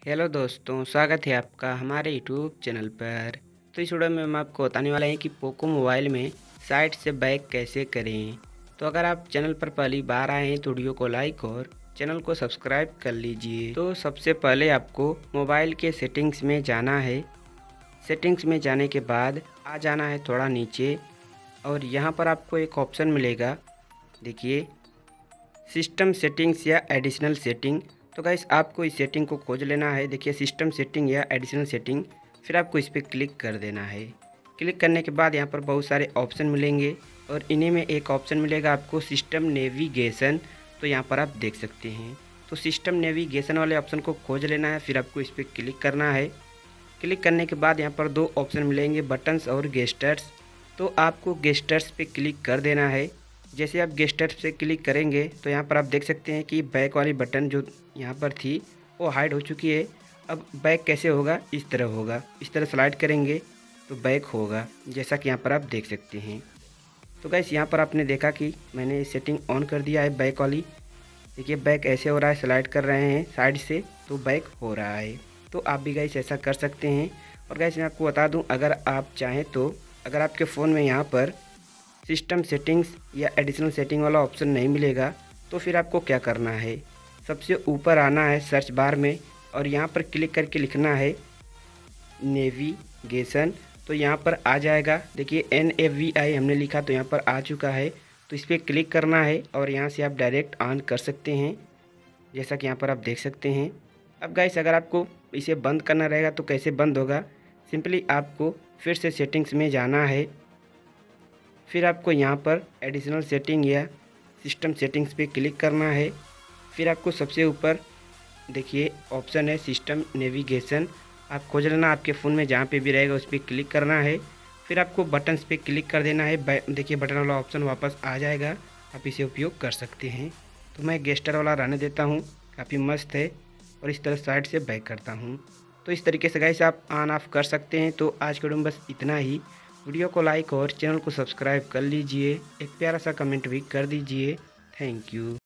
Hello दोस्तों, स्वागत है आपका हमारे यूट्यूब चैनल पर। तो इस वीडियो में हम आपको बताने वाले हैं कि पोको मोबाइल में साइट से बैक कैसे करें। तो अगर आप चैनल पर पहली बार आए हैं तो वीडियो को लाइक और चैनल को सब्सक्राइब कर लीजिए। तो सबसे पहले आपको मोबाइल के सेटिंग्स में जाना है। सेटिंग्स में जाने के बाद आ जाना है थोड़ा नीचे और यहाँ पर आपको एक ऑप्शन मिलेगा, देखिए, सिस्टम सेटिंग्स या एडिशनल सेटिंग। तो गाइस आपको इस सेटिंग को खोज लेना है। देखिए, सिस्टम सेटिंग या एडिशनल सेटिंग, फिर आपको इस पर क्लिक कर देना है। क्लिक करने के बाद यहाँ पर बहुत सारे ऑप्शन मिलेंगे और इन्हीं में एक ऑप्शन मिलेगा आपको सिस्टम नेविगेशन। तो यहाँ पर आप देख सकते हैं, तो सिस्टम नेविगेशन वाले ऑप्शन को खोज लेना है, फिर आपको इस पर क्लिक करना है। क्लिक करने के बाद यहाँ पर दो ऑप्शन मिलेंगे, बटन्स और गेस्टर्स। तो आपको गेस्टर्स पे क्लिक कर देना है। जैसे आप गेस्टर्स पे क्लिक करेंगे तो यहाँ पर आप देख सकते हैं कि बैक वाली बटन जो यहाँ पर थी वो हाइड हो चुकी है। अब बैक कैसे होगा, इस तरह होगा, इस तरह स्लाइड करेंगे तो बैक होगा, जैसा कि यहाँ पर आप देख सकते हैं। तो गाइस यहाँ पर आपने देखा कि मैंने सेटिंग ऑन कर दिया है बैक वाली। देखिए बैक ऐसे हो रहा है, स्लाइड कर रहे हैं साइड से तो बैक हो रहा है। तो आप भी गाइस ऐसा कर सकते हैं। और गाइस मैं आपको बता दूं, अगर आप चाहें तो अगर आपके फ़ोन में यहाँ पर सिस्टम सेटिंग्स या एडिशनल सेटिंग वाला ऑप्शन नहीं मिलेगा तो फिर आपको क्या करना है, सबसे ऊपर आना है सर्च बार में और यहाँ पर क्लिक करके लिखना है नेविगेशन। तो यहाँ पर आ जाएगा, देखिए NAVI हमने लिखा तो यहाँ पर आ चुका है। तो इस पर क्लिक करना है और यहाँ से आप डायरेक्ट ऑन कर सकते हैं, जैसा कि यहाँ पर आप देख सकते हैं। अब गाइस अगर आपको इसे बंद करना रहेगा तो कैसे बंद होगा, सिंपली आपको फिर से सेटिंग्स में जाना है, फिर आपको यहाँ पर एडिशनल सेटिंग या सिस्टम सेटिंग्स पे क्लिक करना है। फिर आपको सबसे ऊपर देखिए ऑप्शन है सिस्टम नेविगेशन, आप खोज लेना, आपके फ़ोन में जहाँ पे भी रहेगा उस पर क्लिक करना है। फिर आपको बटन्स पे क्लिक कर देना है। देखिए बटन वाला ऑप्शन वापस आ जाएगा, आप इसे उपयोग कर सकते हैं। तो मैं गेस्टर वाला रहने देता हूँ, काफ़ी मस्त है, और इस तरह साइड से बैक करता हूँ। तो इस तरीके से गाइस आप ऑन ऑफ कर सकते हैं। तो आज के वीडियो में बस इतना ही। वीडियो को लाइक और चैनल को सब्सक्राइब कर लीजिए, एक प्यारा सा कमेंट भी कर दीजिए। Thank you.